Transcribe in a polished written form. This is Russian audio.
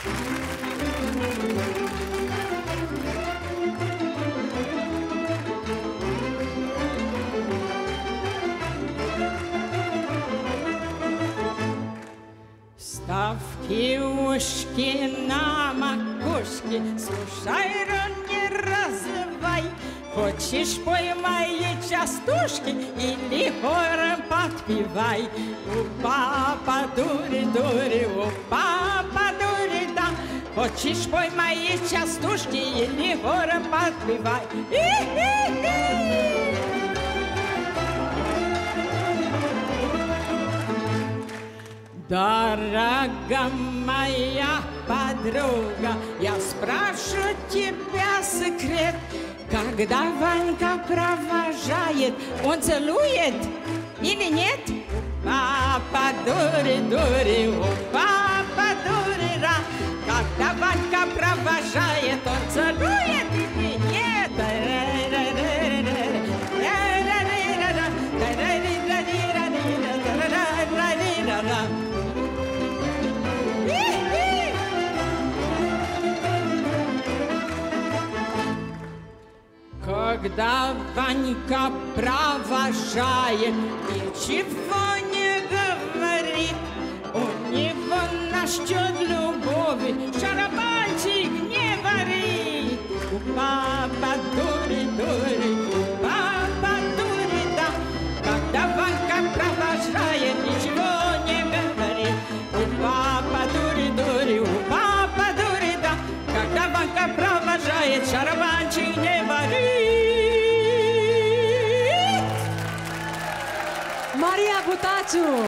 Ставки, ушки на макушке, слушай, рот не разливай. Хочешь, поймай частушки или хором подпевай. У папа дури-дури, у папа дури, да. Хочешь, поймай частушки или хором подпевай. Дорогая моя подруга, я спрашиваю тебя секрет. Когда Ванька провожает, он целует или нет? Папа дури-дури, у папа дури-ра. Когда Ванька провожает, он целует или нет? Когда Ванька провожает, ничего не говорит, у него насчет любови шарабанчик не варит. У папа дури-дури, у папа дури, да. Когда Ванька провожает, ничего не говорит. У папа дури-дури, у папа дури, да. Когда Ванька провожает, шарабанчик не варит. Maria Butaciu!